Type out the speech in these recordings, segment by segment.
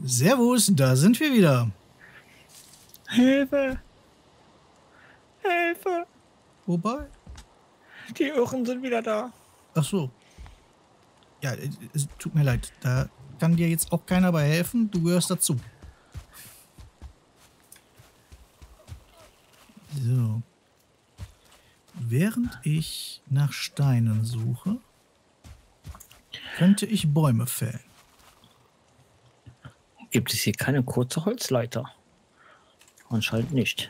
Servus, da sind wir wieder. Hilfe! Hilfe! Wobei? Die Irren sind wieder da. Ach so. Ja, es tut mir leid. Da kann dir jetzt auch keiner bei helfen. Du gehörst dazu. So. Während ich nach Steinen suche, könnte ich Bäume fällen. Gibt es hier keine kurze Holzleiter? Anscheinend nicht.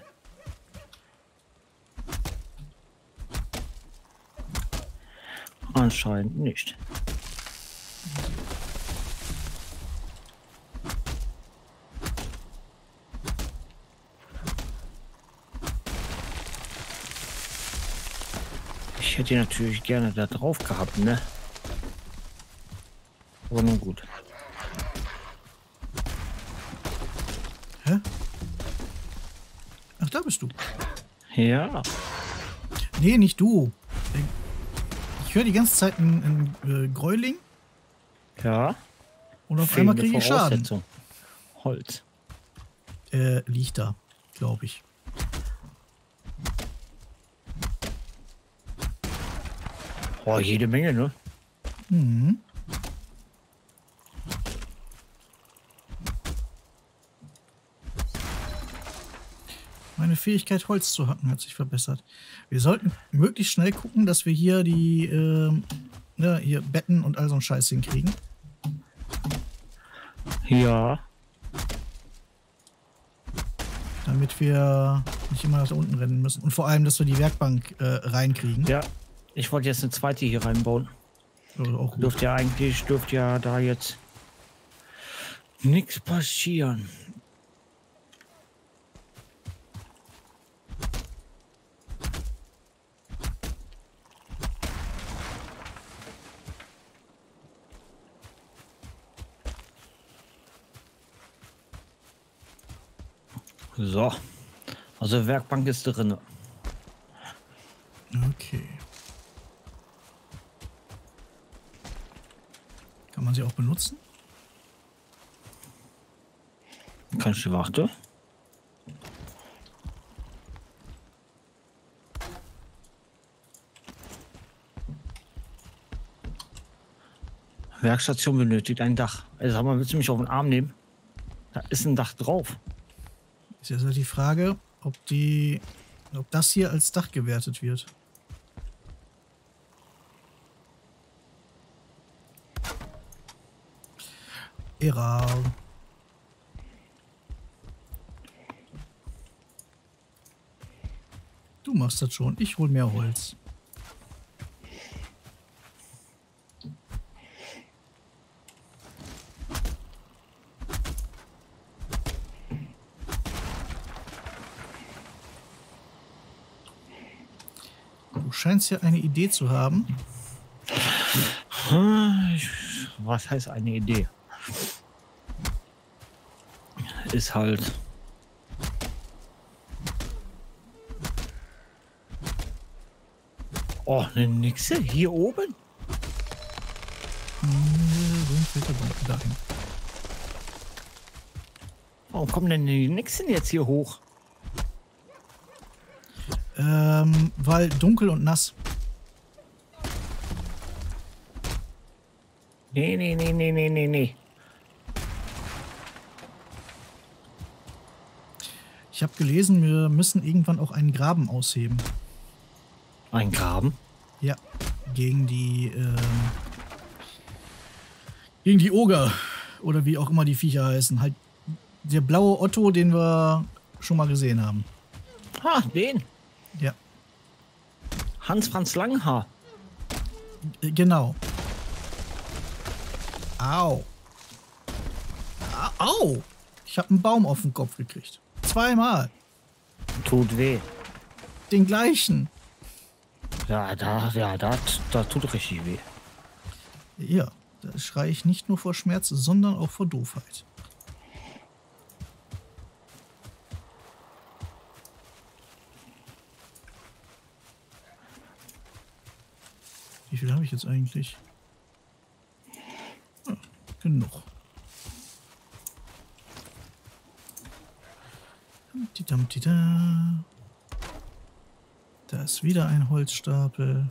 Anscheinend nicht. Ich hätte ihn natürlich gerne da drauf gehabt, ne? Aber nun gut. Hä? Ach, da bist du. Ja. Nee, nicht du. Ich höre die ganze Zeit ein Gräuling Ja. und auf einmal kriege ich Schaden. Holz. Liegt da, glaube ich. Oh, jede Menge, ne? Mhm. Meine Fähigkeit, Holz zu hacken, hat sich verbessert. Wir sollten möglichst schnell gucken, dass wir hier die hier Betten und all so einen Scheiß hinkriegen. Ja. Damit wir nicht immer nach da unten rennen müssen. Und vor allem, dass wir die Werkbank reinkriegen. Ja. Ich wollte jetzt eine zweite hier reinbauen. Auch gut. Dürfte ja da jetzt nichts passieren. So. Also Werkbank ist drin. Okay. Kann man sie auch benutzen? Kannst du warten? Werkstation benötigt ein Dach. Also sag mal, willst du mich auf den Arm nehmen? Da ist ein Dach drauf. Ist jetzt halt die Frage, ob das hier als Dach gewertet wird. Eral. Du machst das schon. Ich hol mehr Holz. Du scheinst ja eine Idee zu haben. Was heißt eine Idee? Ist halt. Oh, eine Nixe hier oben? Dahin. Warum kommen denn die Nixen jetzt hier hoch? Weil dunkel und nass. Nee. Ich habe gelesen, wir müssen irgendwann auch einen Graben ausheben. Ein Graben? Ja, gegen die Oger oder wie auch immer die Viecher heißen. Halt der blaue Otto, den wir schon mal gesehen haben. Ah, den. Ja. Hans-Franz Langhaar. Genau. Au. Au. Ich habe einen Baum auf den Kopf gekriegt. Zweimal. Tut weh. Den gleichen. Ja, da tut richtig weh. Ja, da schreie ich nicht nur vor Schmerz, sondern auch vor Doofheit. Wie viel habe ich jetzt eigentlich? Ja, genug. Da. Da ist wieder ein Holzstapel.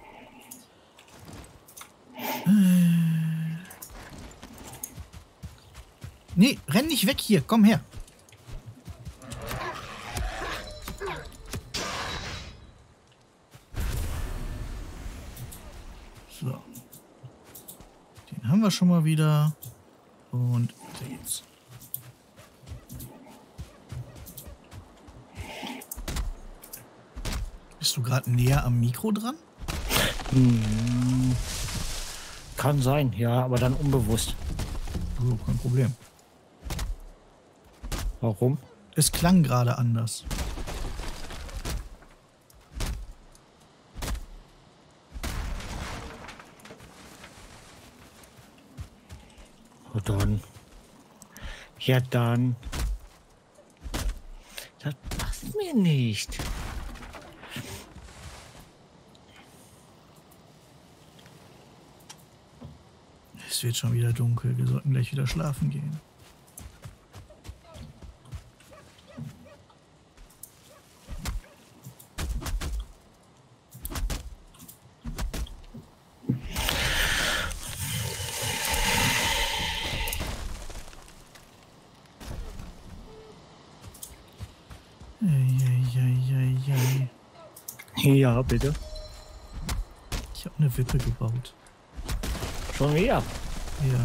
Nee, renn nicht weg hier. Komm her. So. Den haben wir schon mal wieder. Und jetzt. Bist du gerade näher am Mikro dran? Kann sein, ja, aber dann unbewusst. Oh, kein Problem. Warum? Es klang gerade anders. Oh, dann. Ja, dann. Das passt mir nicht. Es wird schon wieder dunkel. Wir sollten gleich wieder schlafen gehen. Ja, bitte. Ich habe eine Wippe gebaut. Schon wieder. Ja.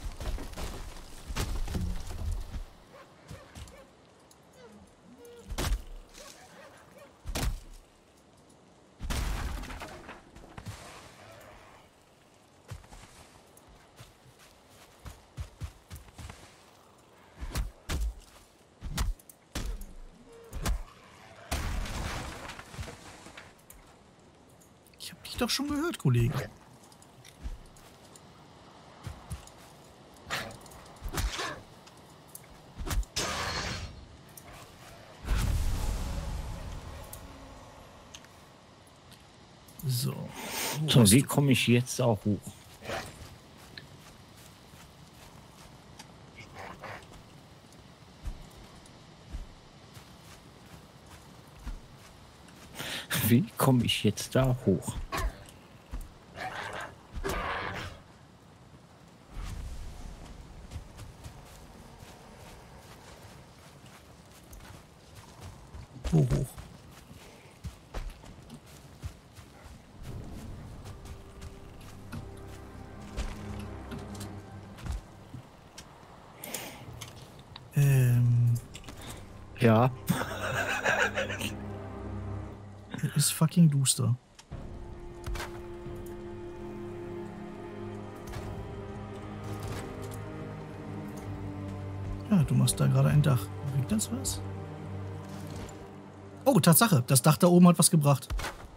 Ich habe dich doch schon gehört, Kollege. So. So, wie komme ich jetzt auch hoch? Wie komme ich jetzt da hoch? Wo hoch? Ja. Es ist fucking duster. Ja, du machst da gerade ein Dach. Bringt das was? Oh, Tatsache. Das Dach da oben hat was gebracht.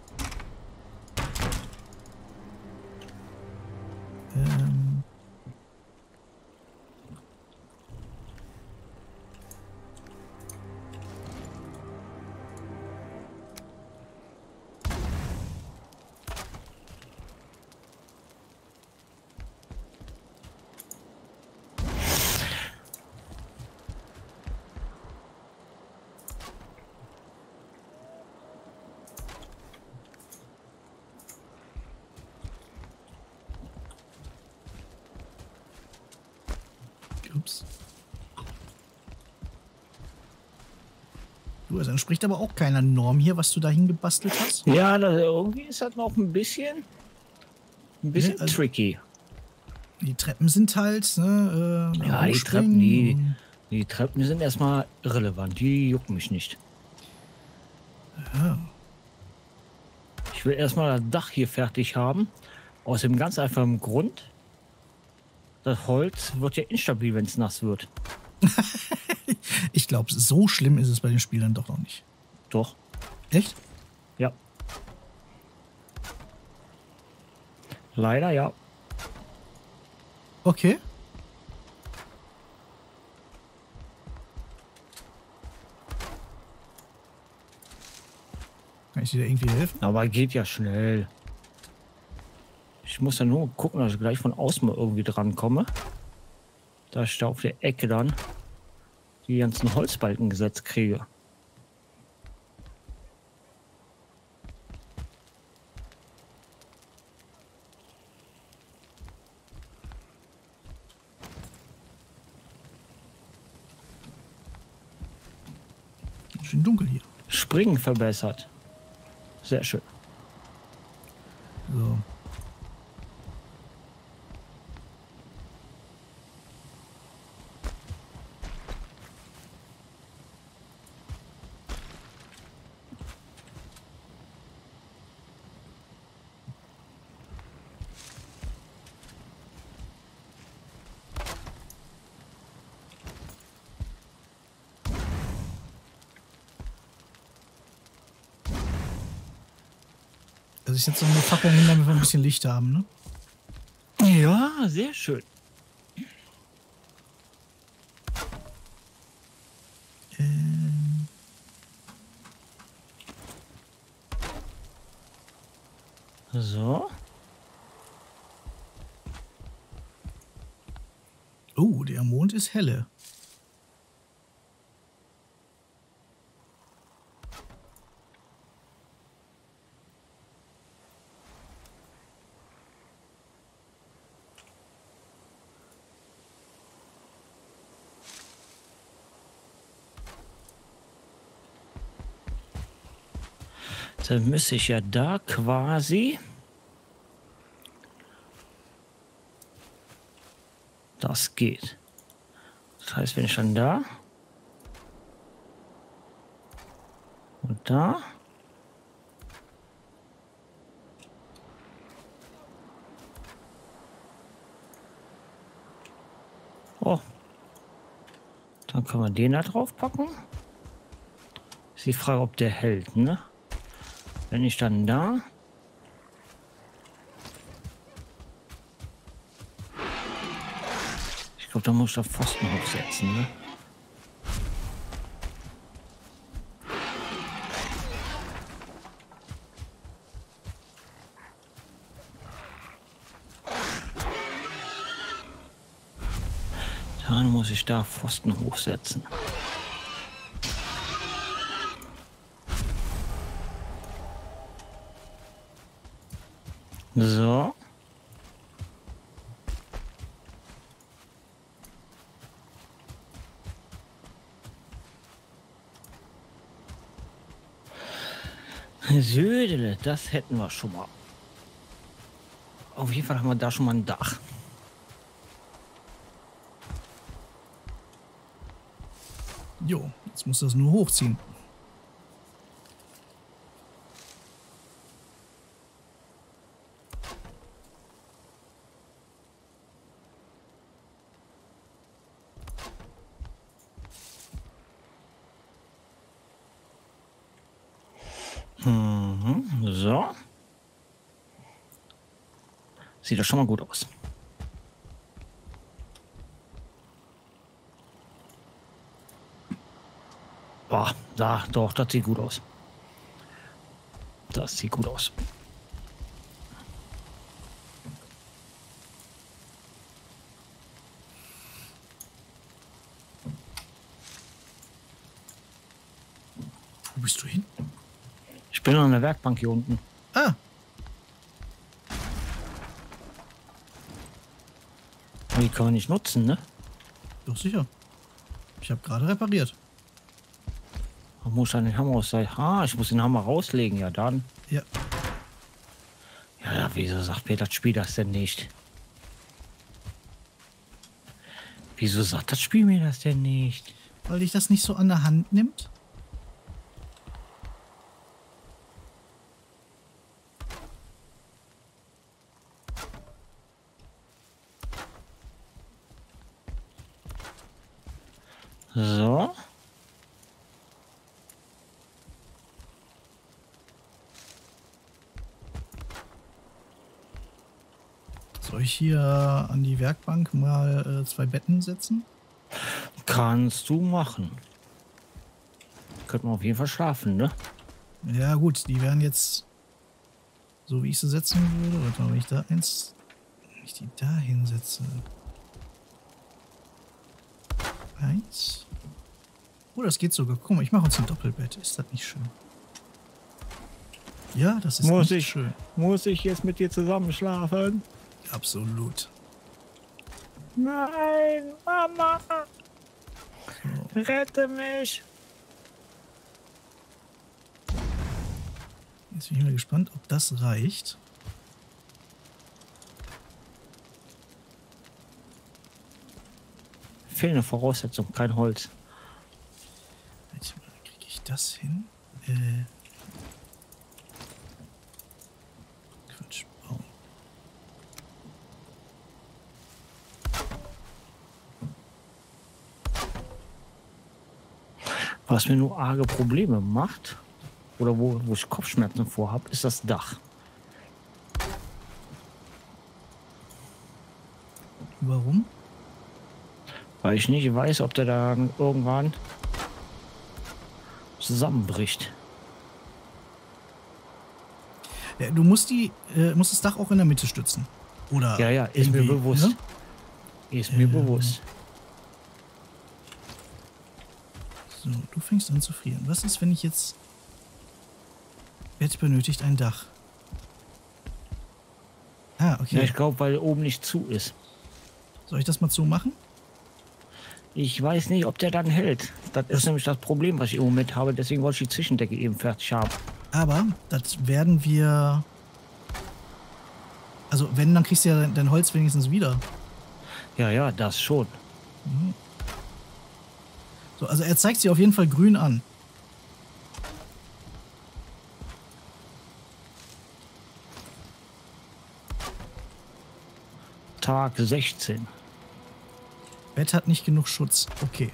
Ups. Du, es entspricht aber auch keiner Norm hier, was du dahin gebastelt hast. Ja, das, irgendwie ist das noch ein bisschen Nee, also tricky. die Treppen sind halt, ne, Ja, die Treppen sind erstmal irrelevant. Die jucken mich nicht. Ja. Ich will erstmal das Dach hier fertig haben. Aus dem ganz einfachen Grund. Das Holz wird ja instabil, wenn es nass wird. Ich glaube, so schlimm ist es bei den Spielern doch noch nicht. Doch. Echt? Ja. Leider ja. Okay. Kann ich dir da irgendwie helfen? Aber geht ja schnell. Ich muss ja nur gucken, dass ich gleich von außen mal irgendwie dran komme. Da ich da auf der Ecke dann die ganzen Holzbalken gesetzt kriege. Schön dunkel hier. Springen verbessert. Sehr schön. So. Also ich setze noch eine Fackel hin, damit wir ein bisschen Licht haben, ne? Ja, sehr schön. So. Oh, der Mond ist helle. Dann müsste ich ja da quasi... Das geht. Das heißt, wenn ich dann da... Und da... Oh. Dann können wir den da drauf packen. Ist die Frage, ob der hält, ne? Wenn ich dann da... Ich glaube, da muss ich da Pfosten hochsetzen, ne? Dann muss ich da Pfosten hochsetzen. So. Södele, das hätten wir schon mal. Auf jeden Fall haben wir da schon mal ein Dach. Jo, jetzt muss das nur hochziehen. So. Sieht das schon mal gut aus. Boah, da, doch, das sieht gut aus. Das sieht gut aus. Wo bist du hin? Ich bin an der Werkbank hier unten. Ah, Die kann man nicht nutzen, ne? doch sicher. Ich habe gerade repariert. Man muss dann den Hammer aus der... Ah, ich muss den Hammer rauslegen, ja dann. Ja. Ja, wieso sagt mir das Spiel das denn nicht? Wieso sagt das Spiel mir das denn nicht? Weil dich das nicht so an der Hand nimmt? So. Soll ich hier an die Werkbank mal 2 Betten setzen? Kannst du machen. Könnte man auf jeden Fall schlafen, ne? Ja gut, die werden jetzt so wie ich sie setzen würde. Warte mal, wenn ich da eins... Wenn ich die da hinsetze. 1. Oh, das geht sogar. Guck mal, ich mache uns ein Doppelbett. Ist das nicht schön? Ja, das ist nicht schön. Muss ich jetzt mit dir zusammen schlafen? Absolut. Nein, Mama! So. Rette mich! Jetzt bin ich mal gespannt, ob das reicht. Fehlende Voraussetzung, kein Holz. Warte mal, kriege ich das hin? Quatsch, bauen. Was mir nur arge Probleme macht, oder wo ich Kopfschmerzen vorhab, ist das Dach. Warum? Weil ich nicht weiß, ob der da irgendwann zusammenbricht. Ja, du musst musst das Dach auch in der Mitte stützen. Oder Ja, ist mir bewusst. Ne? Ist mir bewusst. So, du fängst an zu frieren. Was ist, wenn ich jetzt... Bett benötigt ein Dach. Ah, okay. Ja, ich glaube, weil oben nicht zu ist. Soll ich das mal zumachen? Ich weiß nicht, ob der dann hält. Das ist nämlich das Problem, was ich im Moment habe. Deswegen wollte ich die Zwischendecke eben fertig haben. Aber das werden wir... Also wenn, dann kriegst du ja dein Holz wenigstens wieder. Ja, das schon. So, also er zeigt sie auf jeden Fall grün an. Tag 16. Bett hat nicht genug Schutz. Okay.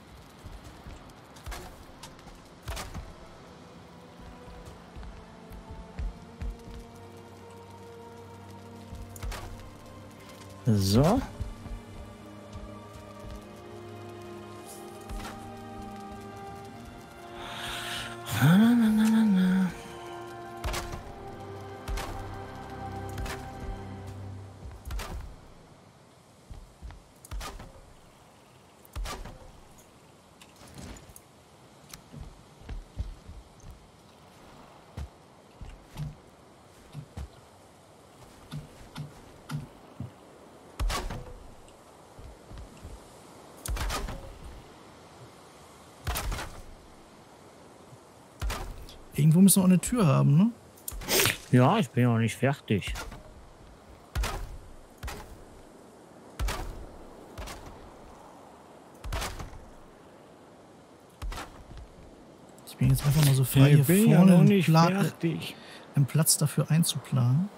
So. Irgendwo müssen wir auch eine Tür haben, ne? Ja, ich bin noch nicht fertig. Ich bin jetzt einfach mal so frei, Ich bin hier ja vorne noch einen, nicht fertig. einen Platz dafür einzuplanen.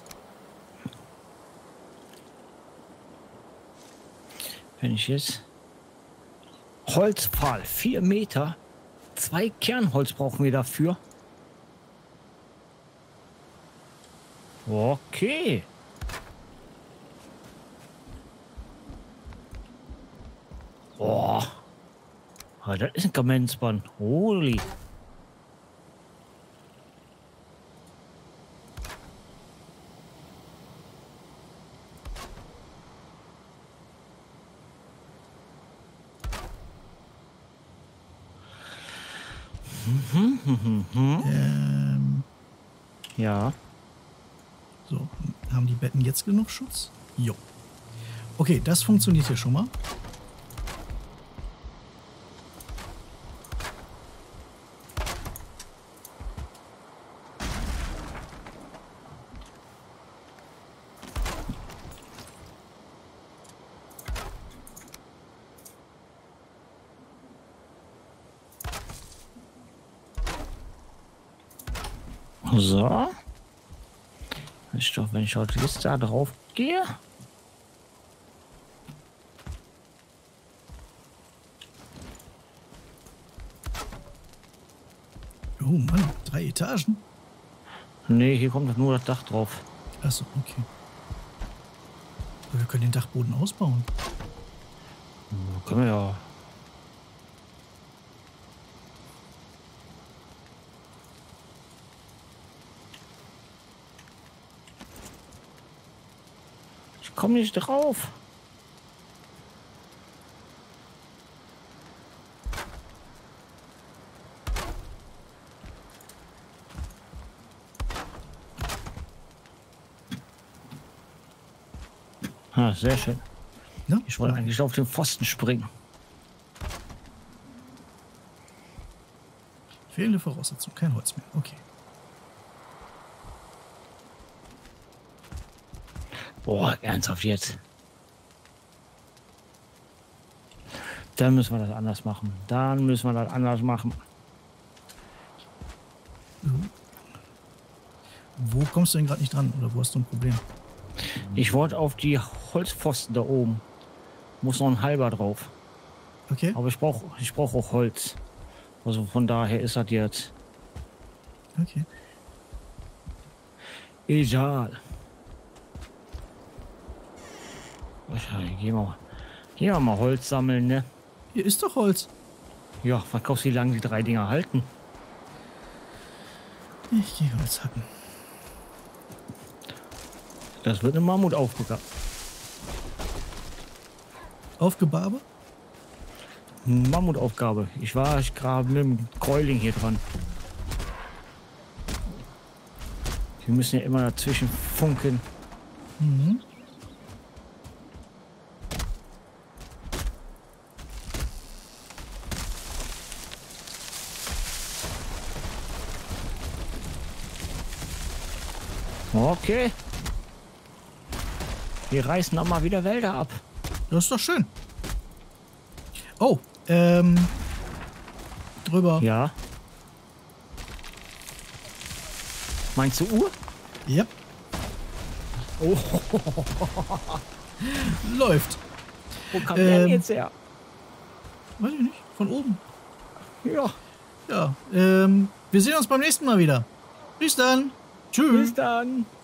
Wenn ich jetzt... Holzpfahl, 4 Meter. 2 Kernholz brauchen wir dafür. Okay. Boah. Ah, das ist ein Kamenzband. Holy. Ja. So, haben die Betten jetzt genug Schutz? Jo. Okay, das funktioniert hier schon mal. So. Ich doch, wenn ich jetzt da drauf gehe. Oh Mann, 3 Etagen? Nee, hier kommt nur das Dach drauf. Achso, okay. Aber wir können den Dachboden ausbauen. Können wir ja. Ich komme nicht drauf. Ah, sehr schön. Ja? Ich wollte eigentlich auf den Pfosten springen. Fehlende Voraussetzung, kein Holz mehr. Okay. Boah, ernsthaft jetzt. Dann müssen wir das anders machen. Dann müssen wir das anders machen. Wo kommst du denn gerade nicht dran? Oder wo hast du ein Problem? Ich wollte auf die Holzpfosten da oben. Muss noch ein halber drauf. Okay. Aber ich brauch auch Holz. Also von daher ist das jetzt Okay. egal. Gehen wir mal Holz sammeln, ne? Hier ist doch Holz. Ja, was kostet, wie lange die 3 Dinger halten? Ich gehe Holz hacken. Das wird eine Mammutaufgabe. Aufgebarbe? Mammutaufgabe. Ich war gerade mit dem Keuling hier dran. Wir müssen ja immer dazwischen funken. Mhm. Okay. Wir reißen auch mal wieder Wälder ab. Das ist doch schön. Oh, drüber. Ja. Meinst du Uhr? Yep. Oh, Läuft. wo kam der denn jetzt her? Weiß ich nicht. Von oben. Ja, Ja. Wir sehen uns beim nächsten Mal wieder. Bis dann. Tschüss. bis dann.